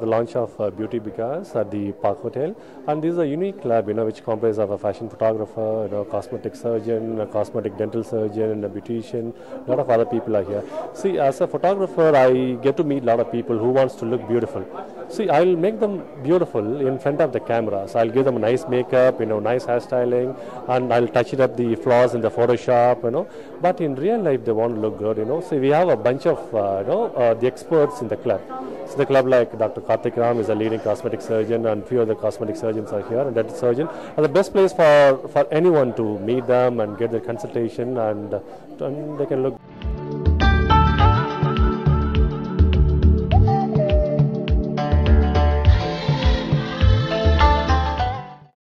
launch of Beauty Because at the Park Hotel, and this is a unique lab, which comprises of a fashion photographer, cosmetic surgeon, a cosmetic dental surgeon, a beautician. A lot of other people are here. See, as a photographer, I get to meet a lot of people who wants to look beautiful. See, I'll make them beautiful in front of the cameras. I'll give them a nice makeup, nice hairstyling, and I'll touch it up the flaws in the Photoshop, But in real life, they want to look good, See, we have a bunch of, the experts in the club. So the club like Dr. Karthik is a leading cosmetic surgeon, and few other cosmetic surgeons are here, and dental surgeon are the best place for anyone to meet them and get their consultation, and they can look